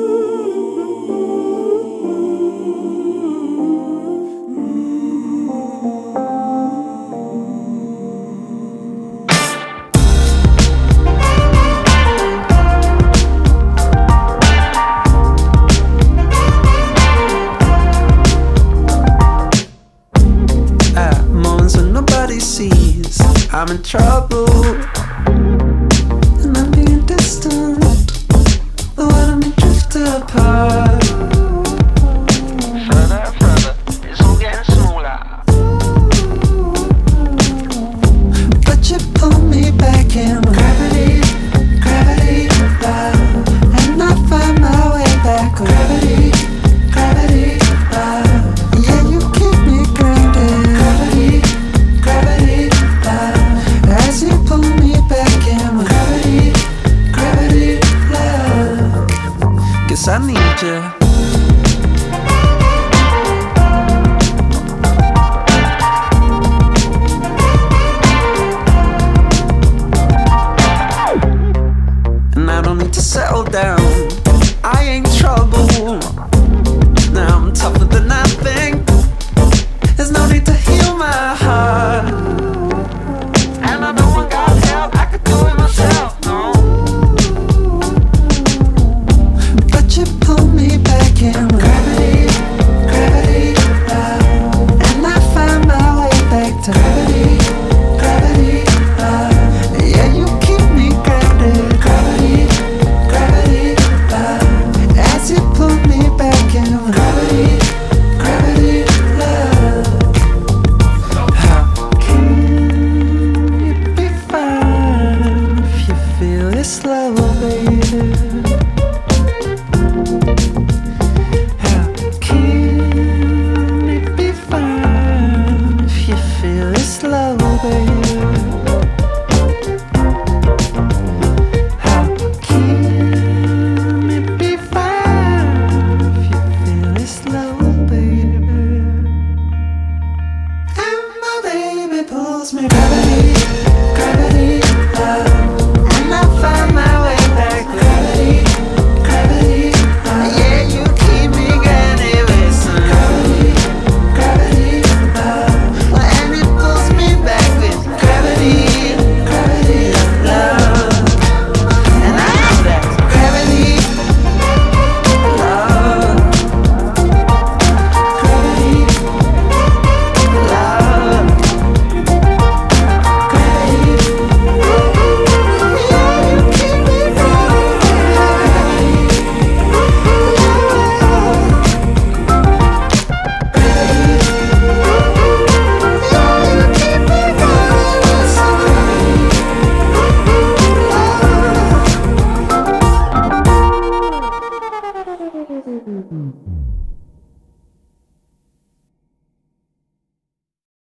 Sees I'm in trouble, and I'm being distant, but what I'm drift apart. Further, further, it's all getting smaller. But you pull me back in with gravity, gravity, love, and I find my way back with gravity, gravity, love. Yeah, you keep me grounded. Gravity, gravity, love, as you pull me back in with gravity, gravity, love. Guess I need you. And I don't need to settle down, I ain't trouble. Now I'm tougher than I